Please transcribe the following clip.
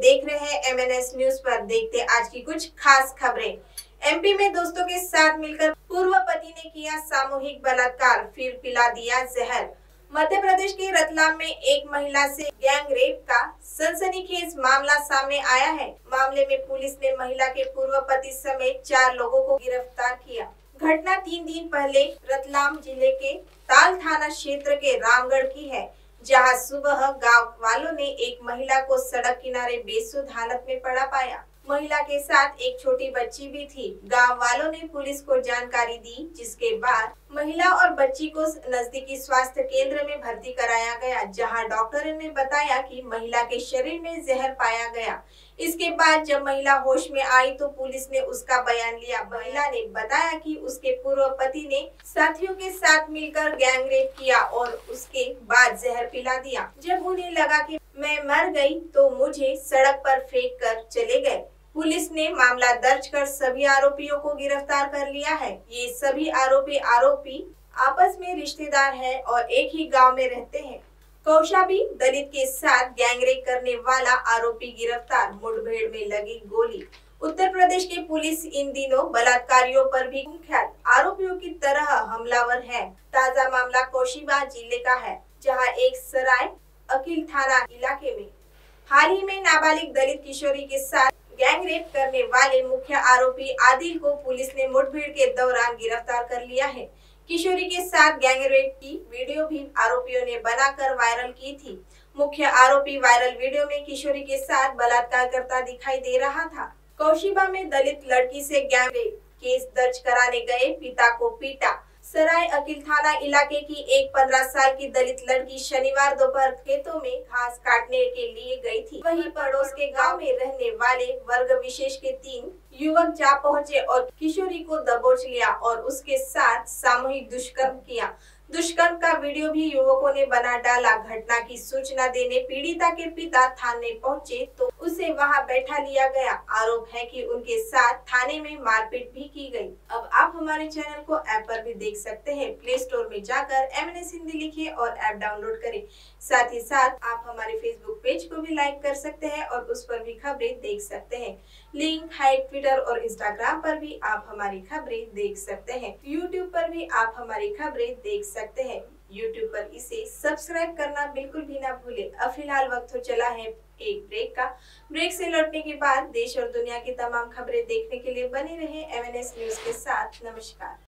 देख रहे हैं एमएनएस न्यूज पर। देखते आज की कुछ खास खबरें। एमपी में दोस्तों के साथ मिलकर पूर्व पति ने किया सामूहिक बलात्कार, फिर पिला दिया जहर। मध्य प्रदेश के रतलाम में एक महिला से गैंग रेप का सनसनीखेज मामला सामने आया है। मामले में पुलिस ने महिला के पूर्व पति समेत 4 लोगों को गिरफ्तार किया। घटना 3 दिन पहले रतलाम जिले के ताल थाना क्षेत्र के रामगढ़ की है, जहां सुबह गांव वालों ने एक महिला को सड़क किनारे बेसुध हालत में पड़ा पाया। महिला के साथ एक छोटी बच्ची भी थी। गांव वालों ने पुलिस को जानकारी दी, जिसके बाद महिला और बच्ची को नजदीकी स्वास्थ्य केंद्र में भर्ती कराया गया, जहां डॉक्टर ने बताया कि महिला के शरीर में जहर पाया गया। इसके बाद जब महिला होश में आई तो पुलिस ने उसका बयान लिया। महिला ने बताया कि उसके पूर्व पति ने साथियों के साथ मिलकर गैंग रेप किया और उसके बाद जहर पिला दिया। जब उन्हें लगा कि मैं मर गई तो मुझे सड़क पर फेंक कर चले गए। पुलिस ने मामला दर्ज कर सभी आरोपियों को गिरफ्तार कर लिया है। ये सभी आरोपी आपस में रिश्तेदार हैं और एक ही गांव में रहते हैं। कौशाम्बी दलित के साथ गैंगरेप करने वाला आरोपी गिरफ्तार, मुठभेड़ में लगी गोली। उत्तर प्रदेश की पुलिस इन दिनों बलात्कारियों पर भी कुख्यात आरोपियों की तरह हमलावर है। ताजा मामला कौशाम्बी जिले का है, जहां एक सराय अकील थाना इलाके में हाल ही में नाबालिग दलित किशोरी के साथ गैंगरेप करने वाले मुख्य आरोपी आदिल को पुलिस ने मुठभेड़ के दौरान गिरफ्तार कर लिया है। किशोरी के साथ गैंगरेप की वीडियो भी आरोपियों ने बनाकर वायरल की थी। मुख्य आरोपी वायरल वीडियो में किशोरी के साथ बलात्कार करता दिखाई दे रहा था। कौशाम्बी में दलित लड़की से गैंगरेप केस दर्ज कराने गए पिता को पीटा। सराय अकील थाना इलाके की एक 15 साल की दलित लड़की शनिवार दोपहर खेतों में घास काटने के लिए गई थी। वहीं पड़ोस के गांव में रहने वाले वर्ग विशेष के 3 युवक जा पहुंचे और किशोरी को दबोच लिया और उसके साथ सामूहिक दुष्कर्म किया। दुष्कर्म का वीडियो भी युवकों ने बना डाला। घटना की सूचना देने पीड़िता के पिता थाने पहुंचे तो उसे वहां बैठा लिया गया। आरोप है कि उनके साथ थाने में मारपीट भी की गई। अब आप हमारे चैनल को ऐप पर भी देख सकते हैं। प्ले स्टोर में जाकर एमएनएस हिंदी लिखिए और ऐप डाउनलोड करें। साथ ही साथ आप हमारे फेसबुक पेज को भी लाइक कर सकते हैं और उस पर भी खबरें देख सकते हैं। लिंक है ट्विटर और इंस्टाग्राम पर भी आप हमारी खबरें देख सकते हैं। यूट्यूब पर भी आप हमारी खबरें देख सकते हैं। यूट्यूब पर इसे सब्सक्राइब करना बिल्कुल भी ना भूले। अब फिलहाल वक्त हो चला है एक ब्रेक का। ब्रेक से लौटने के बाद देश और दुनिया की तमाम खबरें देखने के लिए बने रहे एमएनएस न्यूज के साथ। नमस्कार।